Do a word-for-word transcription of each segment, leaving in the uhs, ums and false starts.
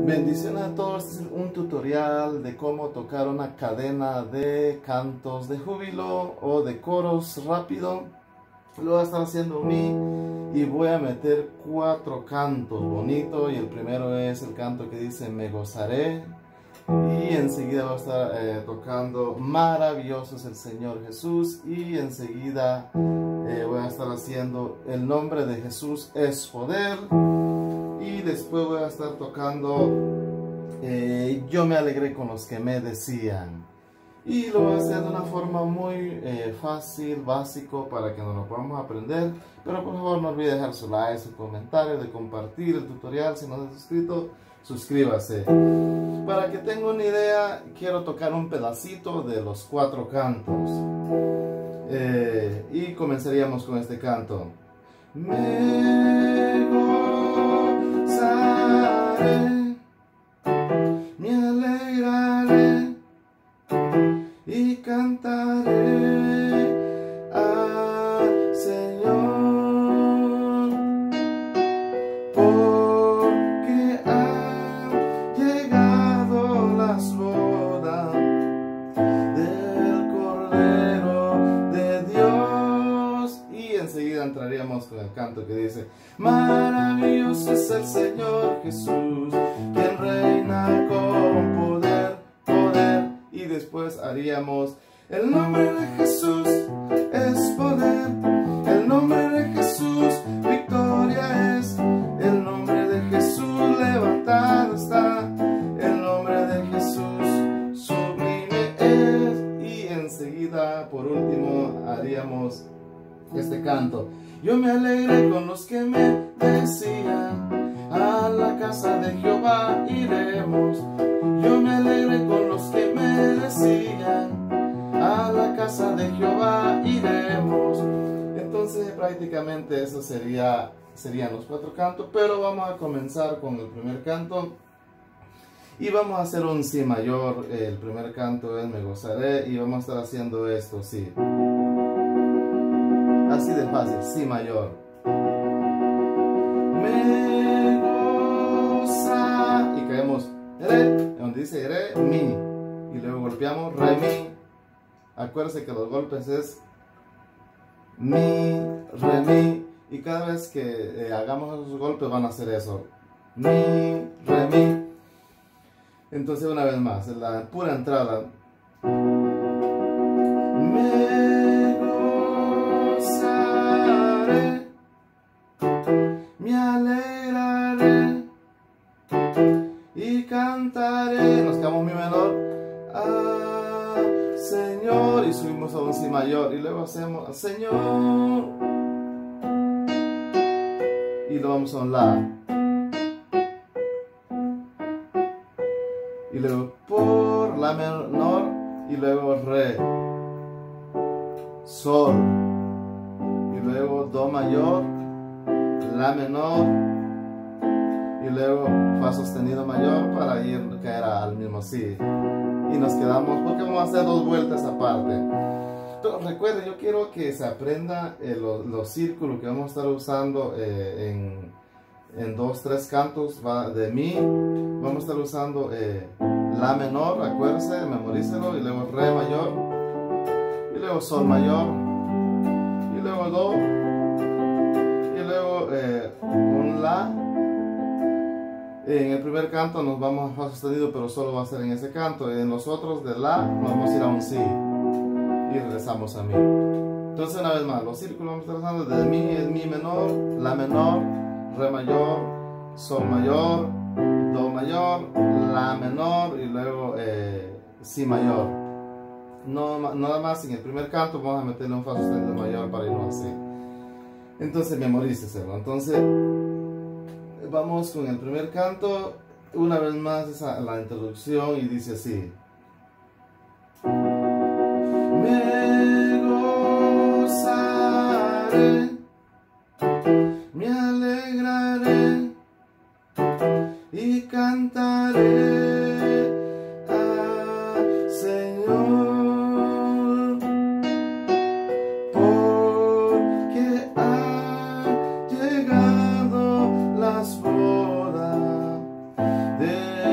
Bendiciones a todos. Este es un tutorial de cómo tocar una cadena de cantos de júbilo o de coros rápido. Lo voy a estar haciendo en mí y voy a meter cuatro cantos bonitos. Y el primero es el canto que dice me gozaré. Y enseguida voy a estar eh, tocando maravilloso es el Señor Jesús. Y enseguida eh, voy a estar haciendo el nombre de Jesús es poder. Y después voy a estar tocando eh, yo me alegré con los que me decían. Y lo voy a hacer de una forma muy eh, fácil, básico, para que nos lo podamos aprender. Pero por favor no olvide dejar su like, su comentario, de compartir el tutorial. Si no se ha suscrito, suscríbase. Para que tenga una idea, quiero tocar un pedacito de los cuatro cantos. Eh, y comenzaríamos con este canto. Me gozaré, me alegraré y cantaré al Señor, porque han llegado las bodas del Cordero de Dios. Y enseguida entraríamos con el canto que dice maravilloso es el Señor Jesús, quien reina con poder, poder. Y después haríamos el nombre de Jesús es poder, el nombre de Jesús victoria es, el nombre de Jesús levantado está, el nombre de Jesús sublime es. Y enseguida por último haríamos este canto. Yo me alegré con los que me decían a la casa de Jehová iremos. Yo me alegré con los que me decían a la casa de Jehová iremos. Entonces prácticamente eso sería, serían los cuatro cantos. Pero vamos a comenzar con el primer canto. Y vamos a hacer un si mayor. El primer canto es me gozaré. Y vamos a estar haciendo esto, sí. Así de fácil, si mayor. Me goza. Y caemos re, donde dice re, mi. Y luego golpeamos re, mi. Acuérdense que los golpes es mi, re, mi. Y cada vez que eh, hagamos esos golpes van a hacer eso. Mi, re, mi. Entonces una vez más, en la pura entrada. Me me alegraré y cantaré. Nos quedamos mi menor. Ah, Señor. Y subimos a un si mayor. Y luego hacemos Señor. Y luego vamos a un la. Y luego por la menor. Y luego re. Sol. Y luego do mayor. La menor y luego fa sostenido mayor para ir caer al mismo si. Y nos quedamos porque vamos a hacer dos vueltas aparte. Pero recuerden, yo quiero que se aprenda eh, los, los círculos que vamos a estar usando eh, en, en dos, tres cantos va, de mi. Vamos a estar usando eh, la menor, acuérdense, memorícelo, y luego re mayor, y luego sol mayor, y luego do. Luego eh, un la. En el primer canto nos vamos a fa sostenido, pero solo va a ser en ese canto. En los otros de la nos vamos a ir a un si y regresamos a mi. Entonces una vez más, los círculos vamos a estar usando de mi es mi menor, la menor, re mayor, sol mayor, do mayor, la menor y luego eh, si mayor. No, nada más en el primer canto vamos a meterle un fa sostenido mayor para irnos así. Entonces memoríceselo. Entonces vamos con el primer canto. Una vez más esa, la introducción y dice así. Me gozaré, me alegraré y cantaré al Señor. Bodas de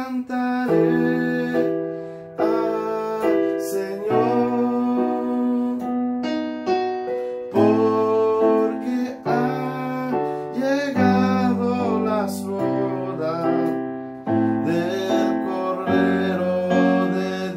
cantaré al Señor, porque ha llegado las bodas del Cordero de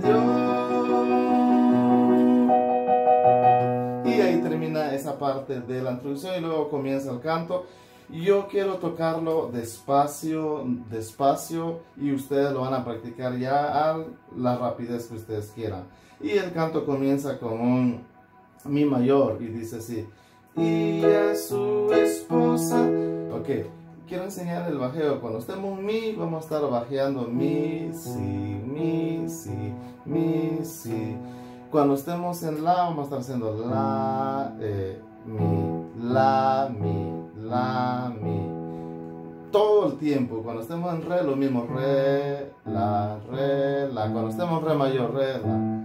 Dios. Y ahí termina esa parte de la introducción y luego comienza el canto. Yo quiero tocarlo despacio, despacio, y ustedes lo van a practicar ya a la rapidez que ustedes quieran. Y el canto comienza con un mi mayor y dice así: y a su esposa. Ok, quiero enseñar el bajeo. Cuando estemos en mi, vamos a estar bajeando mi, si, mi, si, mi, si. Cuando estemos en la, vamos a estar haciendo la, eh, mi, la, mi, la, mi. Todo el tiempo. Cuando estemos en re, lo mismo, re, la, re, la. Cuando estemos en re mayor, re, la.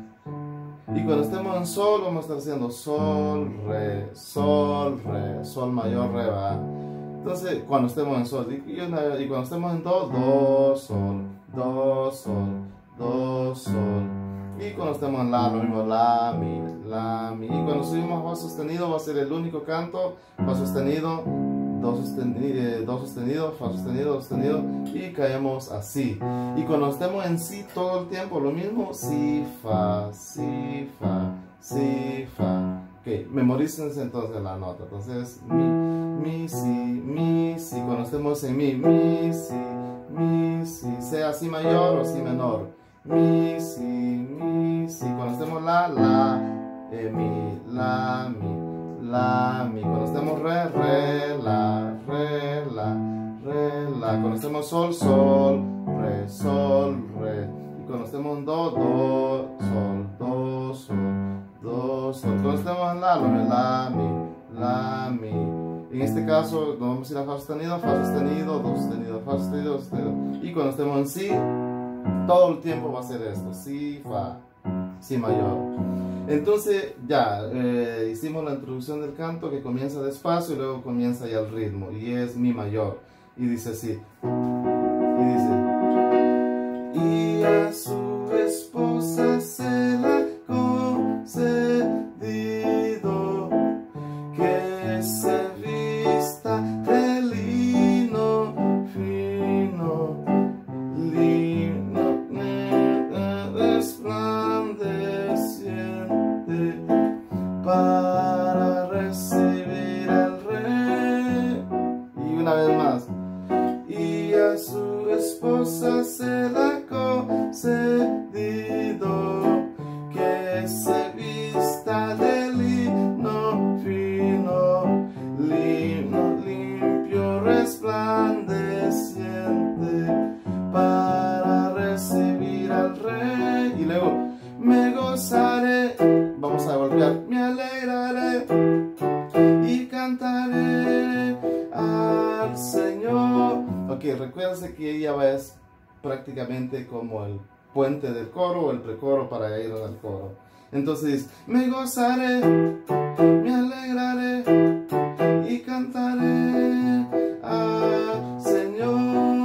Y cuando estemos en sol, vamos a estar haciendo sol, re, sol, re, sol mayor, re, va. Entonces, cuando estemos en sol, y, y, una, y cuando estemos en do, do, sol, do, sol, do, sol. Y cuando estemos en la, lo mismo, la, mi, la, mi. Y cuando subimos fa sostenido, va a ser el único canto, fa sostenido, do sostenido, do sostenido, fa sostenido, do sostenido, y caemos así. Y cuando estemos en si todo el tiempo, lo mismo, si, fa, si, fa, si, fa. Ok, memorícense entonces la nota. Entonces, mi, mi, si, mi, si. Cuando estemos en mi, mi, si, mi, si. Sea si mayor o si menor. Mi, si, mi, si. Cuando estemos la, la, eh, mi, la, mi, la, mi. Cuando estemos re, re, la, re, la, re, la. Cuando estemos sol, sol, re, sol, re. Y cuando estemos en do, do, sol, do, sol, do, sol. Cuando estemos en la, lo mismo, la, mi, la, mi. En este caso, nos vamos a ir a fa sostenido, fa sostenido, do sostenido, fa sostenido, do sostenido. Y cuando estemos en si, todo el tiempo va a ser esto, si, fa, si mayor. Entonces ya eh, hicimos la introducción del canto, que comienza despacio y luego comienza ya el ritmo, y es mi mayor, y dice así, y dice: y a su esposa se la concedido que se vista de lino fino, lino resplandeciente, para recibir al rey. Y una vez más: y a su esposa se la concedido que se vista de lino fino, lino limpio resplandeciente, para recibir al rey. Y luego: me gozaré, vamos a golpear, me alegraré y cantaré al Señor. Ok, recuérdense que ella es prácticamente como el puente del coro o el precoro para ir al coro. Entonces, me gozaré, me alegraré y cantaré al Señor.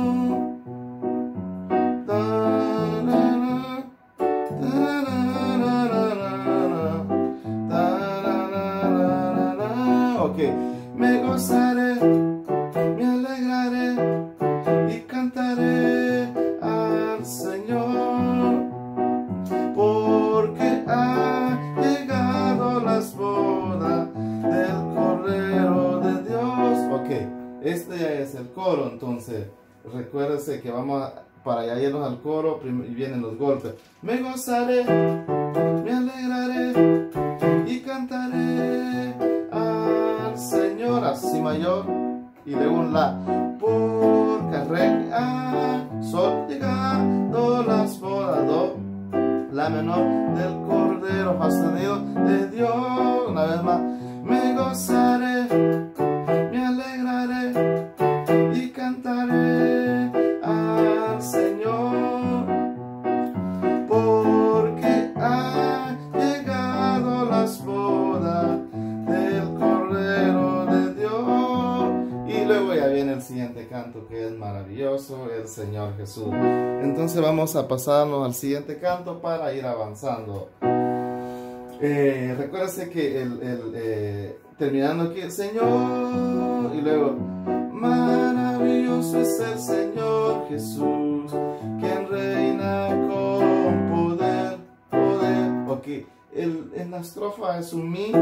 Ok, me gozaré, me alegraré y cantaré al Señor, porque ha llegado las bodas del Cordero de Dios. Ok, este ya es el coro. Entonces recuérdese que vamos a, para ya irnos al coro, y vienen los golpes. Me gozaré, me alegraré y cantaré al Señor, así mayor, y luego un la, porque re, a, sol, llegando las bodas, do, la menor del Cordero, fa sostenido de Dios. Una vez más: me gozaré, me alegraré y cantaré al Señor, porque ha llegado las bodas del Cordero de Dios. Y luego ya viene el siguiente canto que es maravilloso, el Señor Jesús. Entonces vamos a pasarnos al siguiente canto para ir avanzando. Eh, recuérdense que el, el, eh, terminando aquí, el Señor, y luego, maravilloso es el Señor Jesús, quien reina con poder, poder. Ok, el, en la estrofa es un mi,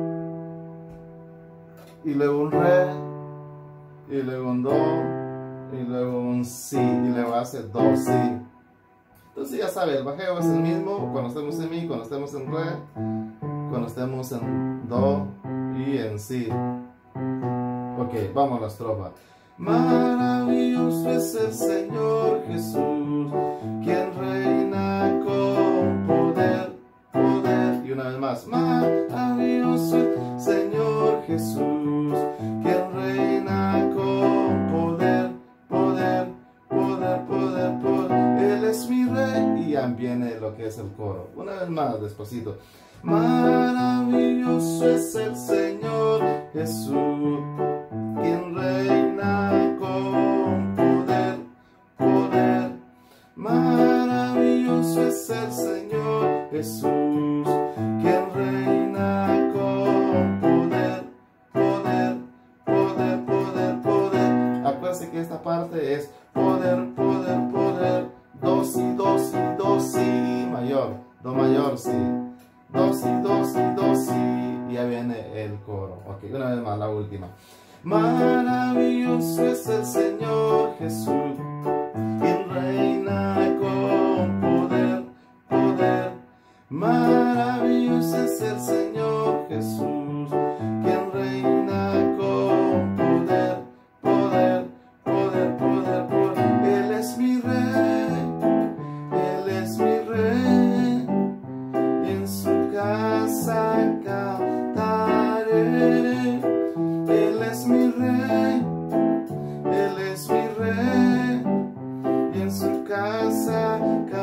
y luego un re, y luego un do, y luego un si, y luego hace do, si. Entonces ya sabe, el bajeo es el mismo cuando estemos en mi, cuando estemos en re, cuando estemos en do y en si. Ok, vamos a la estrofa. Maravilloso es el Señor Jesús, quien reina con poder, poder. Y una vez más, maravilloso es el Señor Jesús, quien reina con poder, poder, poder, poder, poder. Él es mi rey. Y ya viene lo que es el coro. Una vez más, despacito. Maravilloso es el Señor Jesús, quien reina con poder, poder. Maravilloso es el Señor Jesús, quien reina con poder, poder, poder, poder, poder. Acuérdense que esta parte es poder, poder, poder. Do, si, do, si, do, si mayor, do mayor, si. Do, si, do, si, do, si. Y ya viene el coro. Ok, una vez más, la última. Maravilloso es el Señor Jesús, quien reina con poder, poder. Maravilloso es el Señor Jesús, quien reina con poder, poder, poder, poder, poder. Él es mi rey, Él es mi rey, y en su casa cantaré. Él es mi rey, Él es mi rey, y en su casa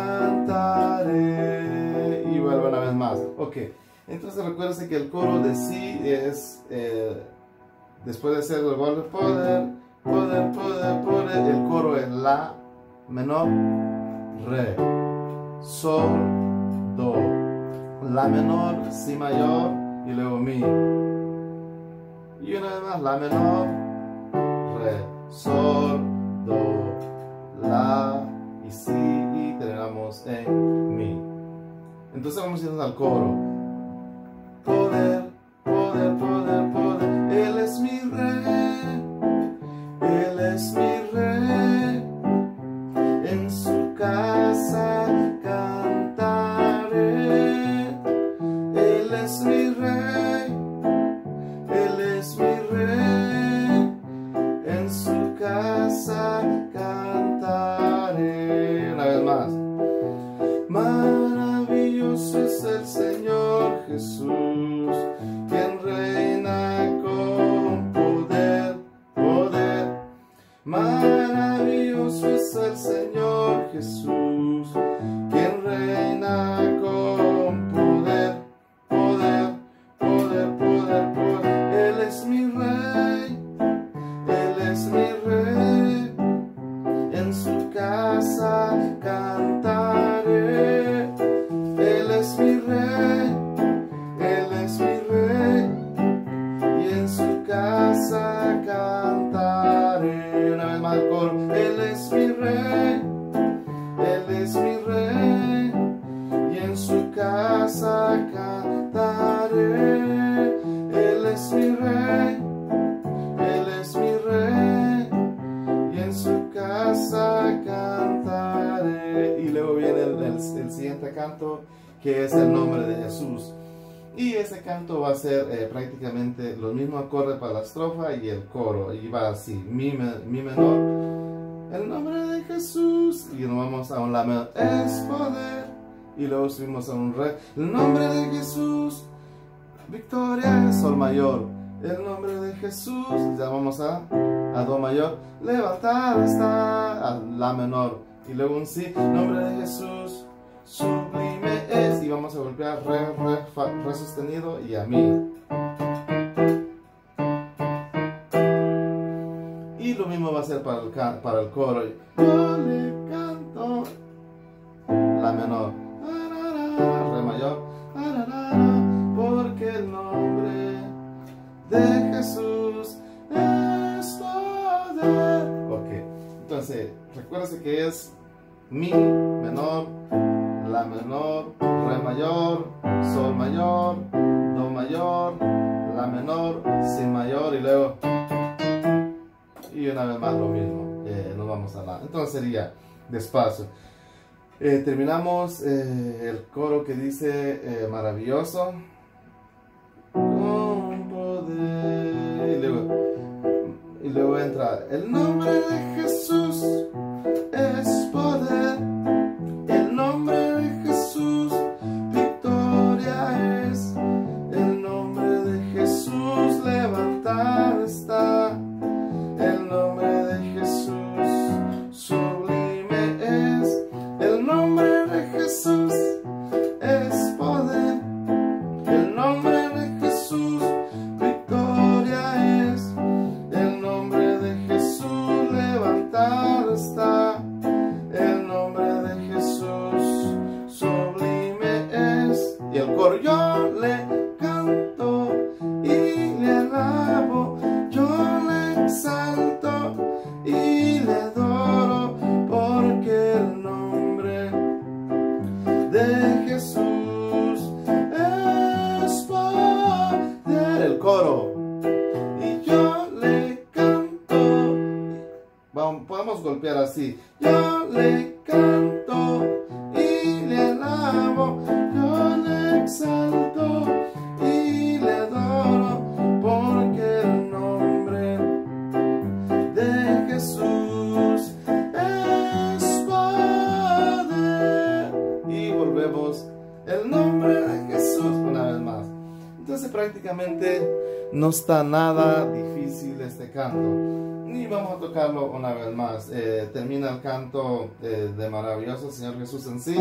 cantaré. Y vuelvo una vez más. Ok, entonces recuérdense que el coro de si es, eh, después de hacer el poder, poder, poder, poder, poder, el coro es la menor, re, sol, do, la menor, si mayor, y luego mi. Y una vez más, la menor, re, sol, do, la y si, y terminamos en mi. Entonces vamos yendo al coro. Poder, poder, poder, poder. Él es mi rey, Él es mi rey, en su casa cantaré. Él es mi rey, Él es mi rey, en su casa cantaré. Una vez más. Maravilloso es el Señor Jesús, quien reina con poder, poder. Maravilloso es el Señor Jesús, quien reina con poder, poder, poder, poder, poder. Él es mi rey, Él es mi rey, en su casa cantaré. Él es mi rey, Él es mi rey, y en su casa cantaré. Una vez más el coro. Él es mi rey, Él es mi rey, y en su casa cantaré. Él es mi rey, Él es mi rey, y en su casa cantaré. Y luego viene el, el, el siguiente canto, que es el nombre de Jesús. Y ese canto va a ser eh, prácticamente los mismos acordes para la estrofa y el coro. Y va así, mi, mi menor, el nombre de Jesús. Y nos vamos a un la menor, es poder. Y luego subimos a un re, el nombre de Jesús, victoria, sol mayor. El nombre de Jesús, ya vamos a, a do mayor, levantar está, a la menor. Y luego un si, nombre de Jesús, sublime es. Y vamos a golpear re, re, fa, re sostenido y a mi. Y lo mismo va va a ser para el, para el coro. Yo le canto la menor, re mayor, porque el nombre de Jesús es poder. Ok, entonces recuérdese que es mi menor, la menor, re mayor, sol mayor, do mayor, la menor, si mayor y luego y una vez más lo mismo. Eh, nos vamos a la, entonces sería despacio. Eh, terminamos eh, el coro que dice eh, maravilloso con poder, y luego, y luego entra el nombre de Jesús es poder, el nombre de Jesús victoria es, el nombre de Jesús levantar está, el nombre de Jesús sublime es, el nombre de Jesús es poder, el nombre de Jesús victoria es, el nombre de Jesús levantar está, el nombre de Jesús sublime es. Y el coro, yo le canto y le alabo, yo le exalto y le adoro, porque el nombre de Jesús es poder. El coro, y yo le canto, vamos, podemos golpear así, yo le canto y le alabo, yo le exalto y le adoro, porque el nombre de Jesús es poder. Y volvemos, el nombre de Jesús una vez más. Entonces prácticamente no está nada difícil este canto. Y vamos a tocarlo una vez más. Eh, termina el canto eh, de maravilloso Señor Jesús en sí.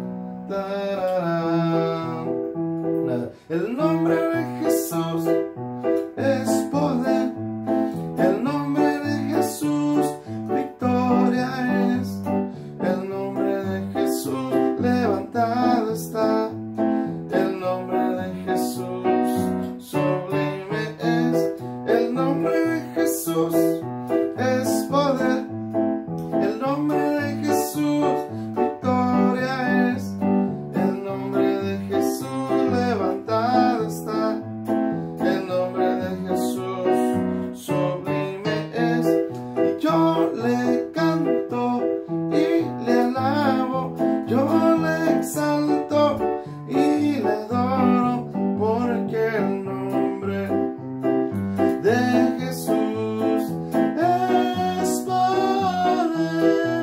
¡Tararán! El nombre de Jesús es poder, el nombre de Jesús victoria es, el nombre de Jesús levantado está, el nombre de Jesús sublime es, el nombre de Jesús es poder, el nombre de Jesús victoria es, el nombre de Jesús levantado está, el nombre de Jesús sublime es. Y yo le canto y le alabo, yo le exalto y le adoro, porque el nombre de Jesús es poder.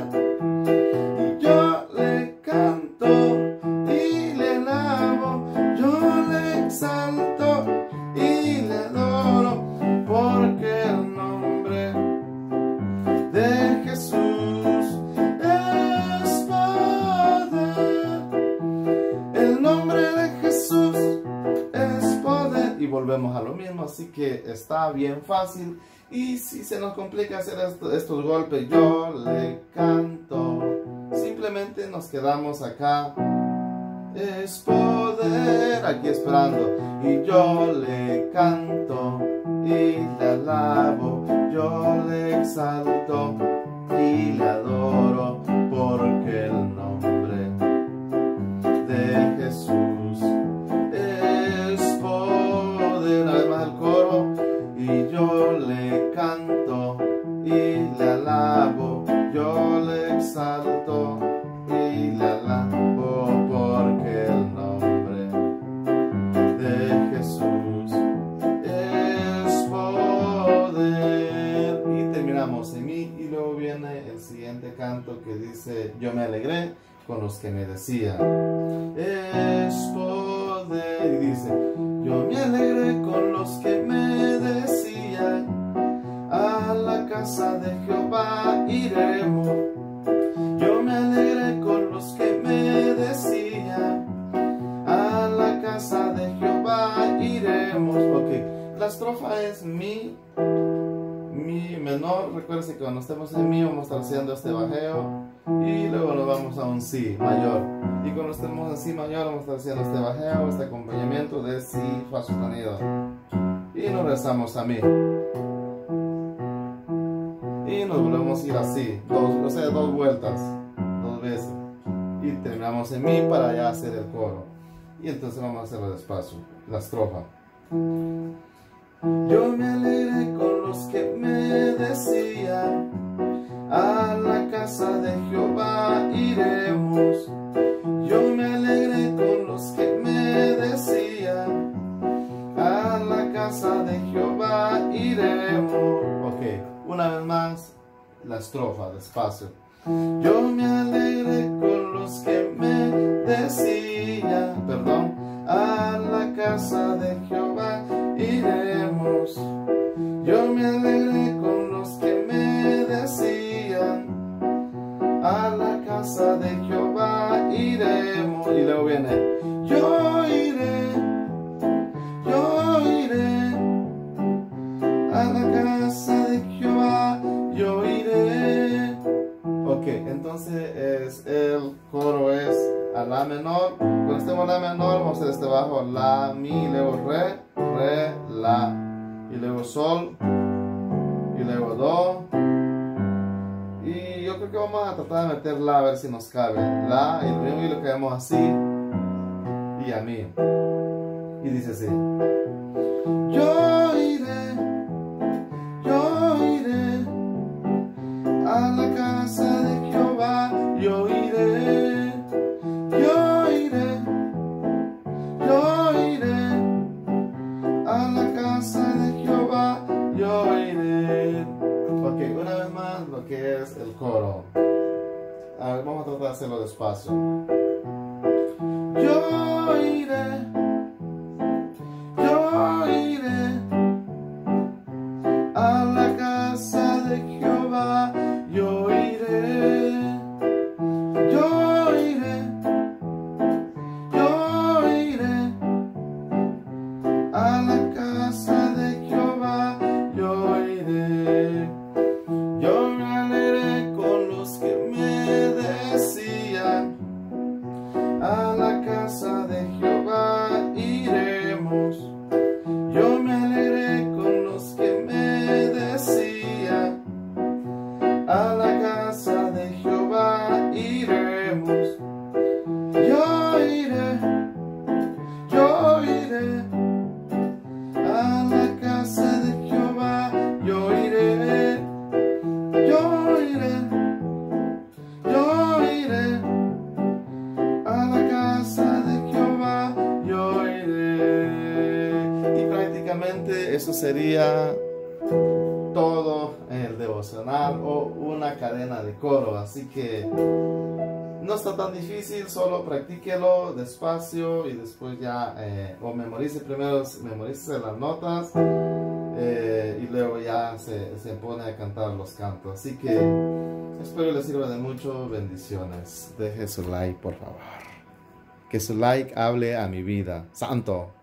Y yo le canto y le alabo, yo le exalto y le adoro, porque el nombre de Jesús es poder. El nombre de Jesús es poder. Y volvemos a lo mismo, así que está bien fácil. Y si se nos complica hacer esto, estos golpes, yo le canto, simplemente nos quedamos acá. Es poder, aquí esperando. Y yo le canto y le alabo, yo le exalto y le adoro, porque el nombre de Jesús es poder. Además el coro, y yo le canto y le alabo, yo le exalto y le alabo, porque el nombre de Jesús es poder. Y terminamos en mí, y luego viene el siguiente canto que dice, yo me alegré con los que me decían, es poder. Y dice, yo me alegré con los que me decían, a la casa de Jehová iremos. Yo me alegré con los que me decían, a la casa de Jehová iremos. Ok, la estrofa es mi, mi menor, recuerden mayores y cuando estemos en mi vamos a estar haciendo este bajeo y luego nos vamos a un si mayor. Y cuando estemos en si mayor vamos a estar haciendo este bajeo, este acompañamiento de si fa sostenido. Y nos regresamos a mi. Y nos volvemos a ir así, dos, o sea, dos vueltas, dos veces. Y terminamos en mi para ya hacer el coro. Y entonces vamos a hacerlo despacio, la estrofa. Yo me alegré con los que me decían, a la casa de Jehová iremos. Yo me alegré con los que me decían, a la casa de Jehová iremos. Ok, una vez más, la estrofa, despacio. Yo me alegré con los que me decían, perdón, a la casa de Jehová iremos. Yo me alegré con los que me decían, a la casa de Jehová iremos. Y luego viene, yo iré, yo iré, a la casa de Jehová, yo iré. Ok, entonces es, el coro es a la menor. Cuando estemos en la menor vamos a hacer este bajo, la, mi, luego re, re, la, y luego sol, y luego do, y yo creo que vamos a tratar de meter la a ver si nos cabe, la, y luego y lo quedamos así, y a mí, y dice así, yo iré, yo iré, a la casa de Jehová, yo iré, yo iré, yo iré, a la casa de Jehová, yo iré. Ok, una vez más lo que es el coro. A ver, vamos a tratar de hacerlo despacio. Yo iré, yo iré, a la casa de Jehová, yo iré, yo iré, yo iré, a la casa de Jehová, yo iré. Yo me alegré con los que me decían, a la casa de Jehová iremos. Yo me alegré con los que me decían, a la casa de Jehová iremos. Yo iré, yo iré, a la casa de Jehová, yo iré, yo iré, yo iré, a la casa de Jehová, yo iré. Y prácticamente eso sería todo el devocional o una cadena de coro, así que no está tan difícil, solo practíquelo despacio y después ya eh, o memorice primero, memorice las notas eh, y luego ya se, se pone a cantar los cantos. Así que espero les sirva de mucho. Bendiciones. Deje su like, por favor, que su like hable a mi vida. Santo.